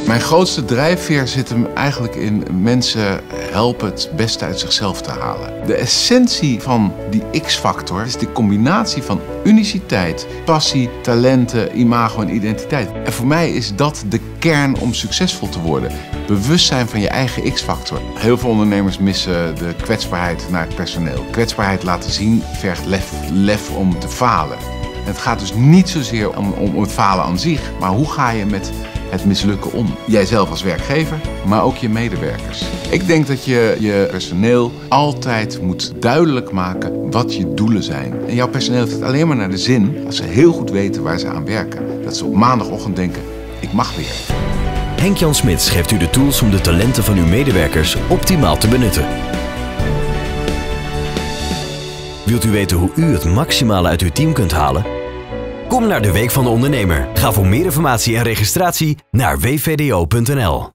Mijn grootste drijfveer zit hem eigenlijk in mensen helpen het beste uit zichzelf te halen. De essentie van die X-factor is de combinatie van uniciteit, passie, talenten, imago en identiteit. En voor mij is dat de kern om succesvol te worden. Bewustzijn van je eigen X-factor. Heel veel ondernemers missen de kwetsbaarheid naar het personeel. Kwetsbaarheid laten zien vergt lef om te falen. En het gaat dus niet zozeer om het falen aan zich, maar hoe ga je met het mislukken om? Jijzelf als werkgever, maar ook je medewerkers. Ik denk dat je je personeel altijd moet duidelijk maken wat je doelen zijn. En jouw personeel heeft het alleen maar naar de zin als ze heel goed weten waar ze aan werken. Dat ze op maandagochtend denken, ik mag weer. Henk-Jan Smits geeft u de tools om de talenten van uw medewerkers optimaal te benutten. Wilt u weten hoe u het maximale uit uw team kunt halen? Kom naar de Week van de Ondernemer. Ga voor meer informatie en registratie naar wvdo.nl.